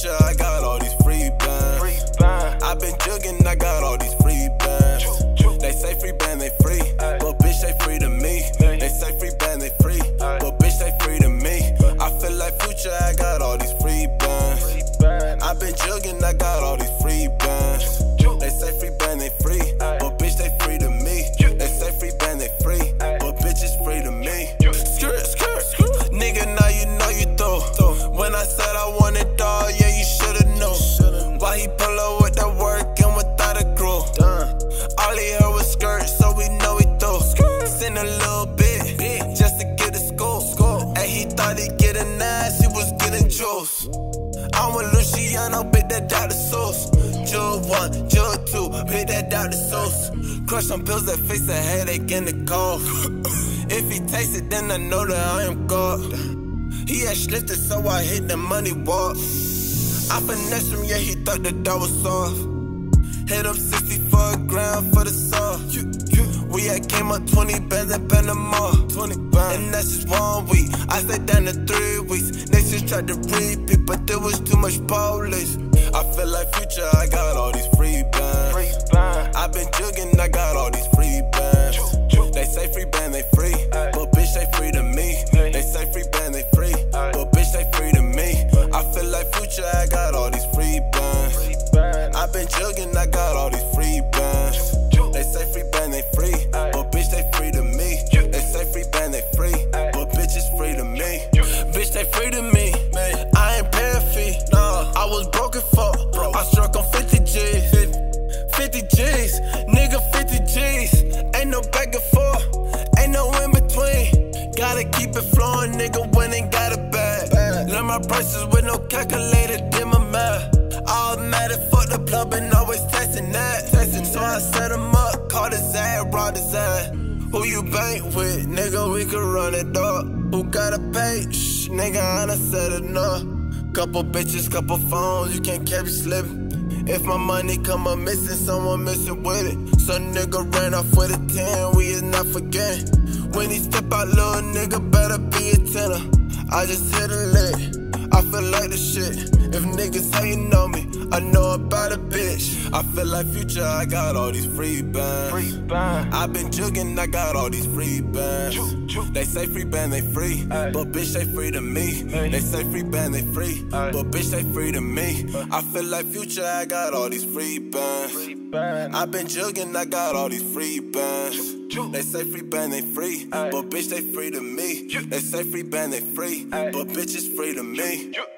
future, I got all these free bands. I been jugging, I got all these free bands. They say free band, they free, but bitch, they free to me. They say free band, they free, but bitch, they free to me. I feel like future, I got all these free bands. I been jugging, I got all these free bands. They say free band, they free, but bitch, they free to me. They say free band, they free, but bitch, it's free to me. Skirt, skirt, skirt. Nigga, now you know you throw. When I said I want it all, yeah, you should've known. Why he pull up with that work and without a crew? All he heard was skirt, so we know he throw. Send a little bit, just to get a score. And he thought he'd get an ass, he was getting juice. I'm with Luciano, bit that Dr. Sauce. Jug 1, Jug 2, hit that Dr. Sauce. Crush some pills that fix a headache and the cough. If he tastes it, then I know that I am God. He had slipped it, so I hit the money walk. I finessed him, yeah, he thought the door was soft. Hit up 60 for a grand for the saw. We had came up 20 bands at Panama. 20 bands, and that's just 1 week. I stayed down to 3 weeks. Next just tried to repeat, but there was too much police. I feel like future, I got all these free bands. I been jugging, I got all these free bands. They say free band, they free, but bitch, they free to me. They say free band, they free, but bitch, they free to me. I feel like future, I got all these free bands. I been jugging, I got all these free bands. They say free band, they free, but bitch, they free to me. They say free band, they free, but bitch, it's free to me. Bitch, they free to me. I ain't pay a fee. Nah, I was broken fuck. I struck on 50 G's. 50 G's, nigga, 50 G's. Ain't no back and forth, ain't no in between. Gotta keep it flowing, nigga, when ain't got a bag. Learn my prices with no calculator, did my math. Automatic, fuck the plumbing, always testing that. So I set him up, called his ass, robbed his ass. Who you bank with, nigga, we can run it up. Who gotta pay, shh, nigga, I done said enough. Couple bitches, couple phones, you can't catch me slipping. If my money come up missing, someone missing with it. Some nigga ran off with a 10, we is not forgetting. When he step out, little nigga better be a tenner. I just hit a lick, I feel like the shit. If niggas hating on me, I know about a bitch. I feel like future, I got all these free bands. I been jugging, I got all these free bands. They say free band, they free, but bitch, they free to me. They say free band, they free, but bitch, they free to me. I feel like future, I got all these free bands. I been jugging, I got all these free bands. They say free band, they free, but bitch, they free to me. They say free band, they free, but bitch, it's free to me.